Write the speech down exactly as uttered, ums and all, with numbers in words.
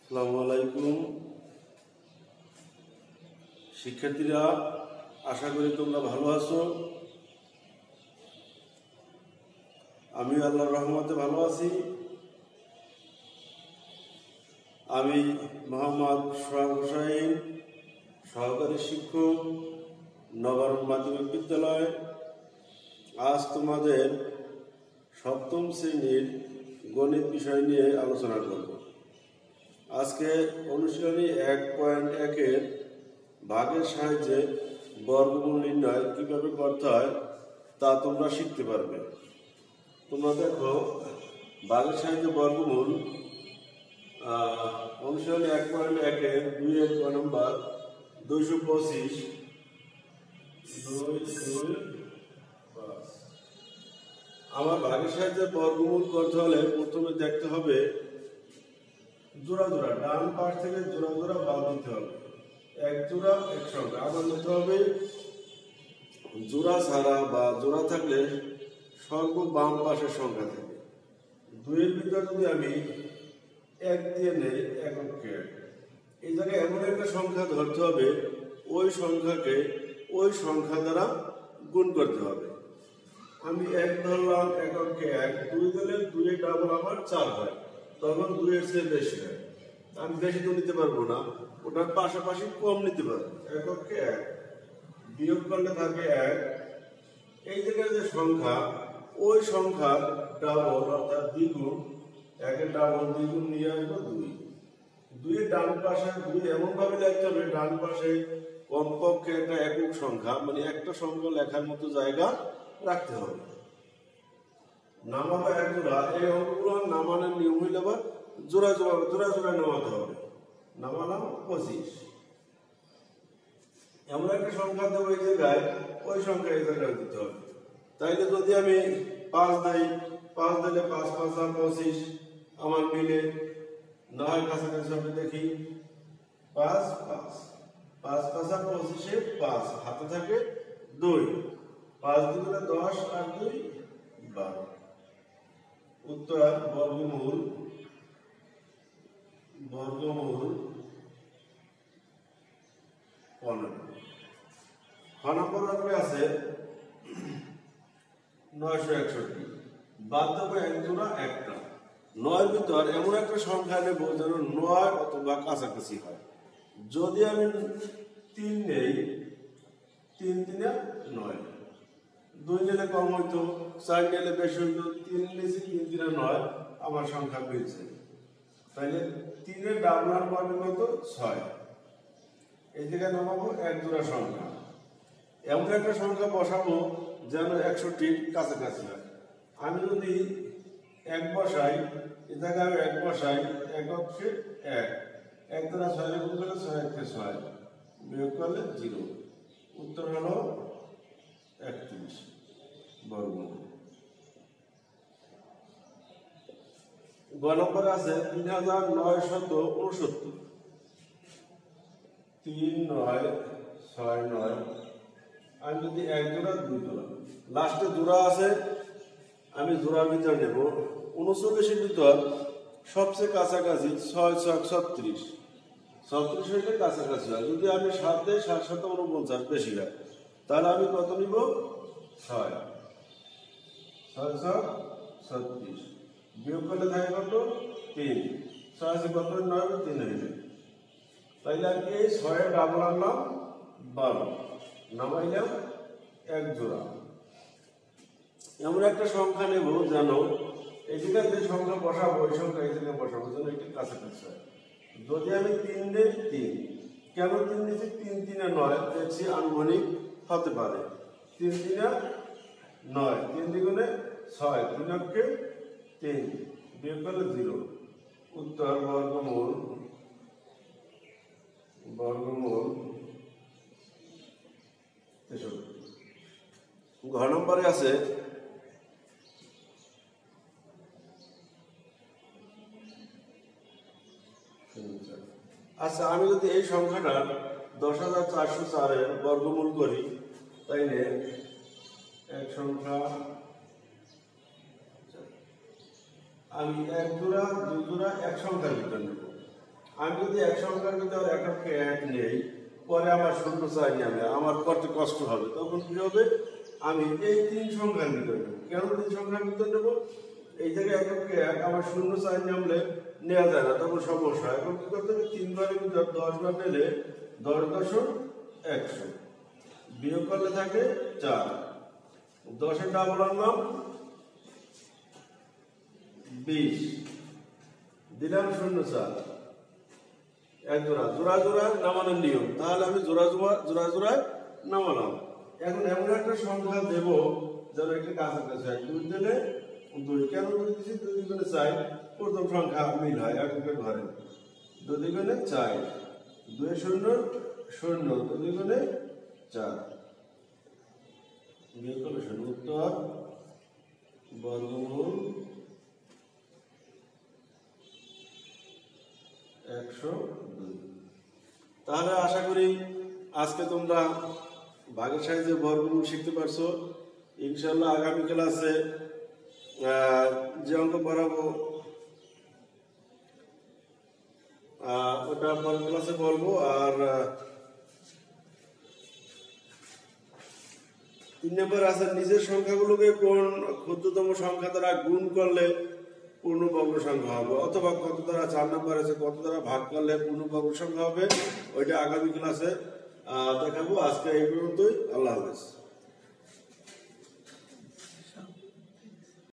আসসালামু আলাইকুম শিক্ষার্থীরা, আশা করি তোমরা ভালো আছো। আমি আল্লাহর রহমতে ভালো আছি। আমি মোহাম্মদ সোহাগ হোসাইন, সহকারী শিক্ষক, নবরণ মাধ্যমিক বিদ্যালয়। আজ তোমাদের সপ্তম শ্রেণীর গণিত বিষয় নিয়ে আলোচনা করব। আজকে অনুশীলনী এক পয়েন্ট একের ভাগের সাহায্যে বর্গমূল নির্ণয় কিভাবে করতে হয় তা তোমরা শিখতে পারবে। তোমরা দেখো, ভাগের সাহায্যে বর্গমূল অনুশীলনী এক পয়েন্ট একের দুই এক নম্বর দুইশো পঁচিশ আমার ভাগের সাহায্যে বর্গমূল করতে হলে প্রথমে দেখতে হবে জোড়া জোড়া, ডান পাশ থেকে জোড়া জোড়া বাদ দিতে হবে। এক জোড়া এক সংখ্যা আবার নিতে হবে। জোড়া ছাড়া বা জোড়া থাকলে সর্ব বাম পাশের সংখ্যা থাকে। দুইয়ের ভিতরে যদি আমি এক দিয়ে নেই, এককে এই জায়গায় এমন একটা সংখ্যা ধরতে হবে, ওই সংখ্যাকে ওই সংখ্যা দ্বারা গুণ করতে হবে। আমি এক ধরলাম, এককে এক, দুই দিলে দুই ডাবল আমার চার হয়, তখন দুইয়ের চেয়ে বেশি হয়। আমি বেশি তো নিতে পারবো না, ওটার পাশাপাশি কম নিতে পারবো। এককে এক বিয়োগ করলে থাকে এক। এই জায়গায় যে সংখ্যা, ওই সংখ্যার ডাবল অর্থাৎ দ্বিগুণ, একের ডাবল দ্বিগুণ নিয়ে আসবো দুই। দুইয়ের ডান পাশে দুই এমন ভাবে লিখতে হবে, ডান পাশে কমপক্ষে একটা একক সংখ্যা, মানে একটা সংখ্যা লেখার মতো জায়গা রাখতে হবে। নামাবো এক জোড়া, এই অঙ্কগুলো নামানোর নিয়ম হইলে আবার জোড়া জোড়া জোড়া জোড়া নামাতে হবে। নামালাম পঁচিশ, এমন একটা সংখ্যা দেবো এই জায়গায়, ওই সংখ্যা এই জায়গায় দিতে হবে। তাইলে যদি আমি পাঁচ দেই, পাঁচ দিলে পাঁচ পাঁচ আর পঁচিশ আমার মিলে নয় কাছাকাছি হবে। দেখি পাঁচ পাঁচ পাঁচ পাঁচ আর পঁচিশে পাঁচ, হাতে থাকে দুই, পাঁচ দুগুণে দশ আর দুই বারো। উত্তর বর্গমূল বর্গমূল পনেরো। খ নম্বর রাখবে আছে নয়শো একষট্টি, বাদ দেবো এক জোড়া একটা। নয়ের ভিতর এমন একটা সংখ্যা নেব যেন নয় অথবা কাছাকাছি হয়। যদি আমি তিন নেই, তিন তিনে নয়, দুই নিলে কম হইতো, চার নিলে বেশি হইতো, তিন নিয়েছি তিন তিনে নয়, আমার সংখ্যা পেয়েছে। তাহলে তিনের ডাবলার মানে কত? ছয়। এই জায়গায় নামাবো এক জোড়া সংখ্যা, এমন একটা সংখ্যা বসাবো যেন একষট্টির কাছাকাছি হয়। আমি যদি এক বসাই, এই জায়গায় আমি এক বসাই, এককে এক, এক দ্বারা ছয় গুণ করলে ছয় একে ছয়, বিয়োগ করলে জিরো। উত্তর হলো একত্রিশ বর্গমূল। গ নম্বর আছে তিন হাজার নয়শত উনসত্তর, তিন নয় ছয় নয়। আমি যদি এক জোড়া দুই জোড়া, লাস্টে জোড়া আছে, আমি জোড়ার ভিতর নেব। উনচল্লিশের ভিতর সবচেয়ে কাছাকাছি ছয় ছয় ছত্রিশ, ছত্রিশ হইলে কাছাকাছি হয়। যদি আমি সাত দেয়, সাত সাত উনপঞ্চাশ বেশি হয়, তাহলে আমি কত নিব? ছয়, ছয় ছয় ছত্রিশ, বিয়োগ করলে থাকে কত? তিন, ছয় আছে কত? নয়, তিন হইলে। তাইলে আমি এই ছয়ে ডাবল আনলাম বারো, নামাইলাম এক জোড়া। এমন একটা সংখ্যা নেব যেন এই জায়গায় যে সংখ্যা বসাবো, ওই সংখ্যা এই জায়গায় বসাবো যেন একটি কাছাকাছি হয়। যদি আমি তিন নেই, তিন কেন তিন নিচ্ছি? তিন তিনে নয়, দেখছি আনুমানিক হতে পারে। তিন তিনে নয়, তিন দ্বিগুণে ছয়, তিন অক্ষে তিন, বিয়োগ করলে জিরো। উত্তর বর্গমূল বর্গমূল তেষট্টি। ঘ নম্বরে আছে আচ্ছা, আমি যদি এই সংখ্যাটা দশ হাজার চারশো চারের বর্গমূল করি, তাইলে এক সংখ্যা আমি এক জোড়া দুই জোড়া এক সংখ্যার ভিতর নেব। আমি যদি এক সংখ্যার ভিতর এককে এক নেই, পরে আমার শূন্য চাই নেবে, আমার করতে কষ্ট হবে, তখন কি হবে, আমি এই তিন সংখ্যার ভিতর নেব। কেন তিন সংখ্যার ভিতর নেব? এই জায়গায় এককে এক, আমার শূন্য চাই নামলে নেওয়া যায় না, তখন সমস্যা। এখন কি করতে হবে, তিন বারের ভিতর দশ বার নিলে দশ দশক একশো, বিয়োগ করলে থাকে চার, দশের ডাবল আনলাম বিশ, দিলাম শূন্য চার, এক জোড়া, জোড়া জোড়া নামানোর নিয়ম, তাহলে আমি জোড়া জোড়া জোড়া জোড়ায় নামালাম। এখন এমন একটা সংখ্যা দেব যেন একটা কাছাকাছি হয়, দুই দিলে দুই, কেন দুই দিচ্ছি, দুই দ্বিগুণে চাই, প্রথম সংখ্যা মিল হয় এককের ঘরে, দুই দ্বিগুণে চার, দুই শূন্য শূন্য, দুই দ্বিগুণে চার, বিয়োগ করলে শূন্য, উত্তর বর্গমূল একশো দুই। তাহলে আশা করি আজকে তোমরা ভাগের সাহায্যে বর্গমূল শিখতে পারছো। ইনশাল্লাহ আগামী ক্লাসে যে অঙ্ক পড়াবো ওটা পরের ক্লাসে বলবো। আর তিন নম্বর আছে নিজের সংখ্যাগুলোকে কোন ক্ষুদ্রতম সংখ্যা দ্বারা গুণ করলে পূর্ণবর্গ সংখ্যা হবে, অথবা কত দ্বারা, চার নম্বর আছে কত দ্বারা ভাগ করলে পূর্ণবর্গ সংখ্যা হবে, ওইটা আগামী ক্লাসে দেখাবো। আজকে এই পর্যন্তই, আল্লাহ হাফেজ।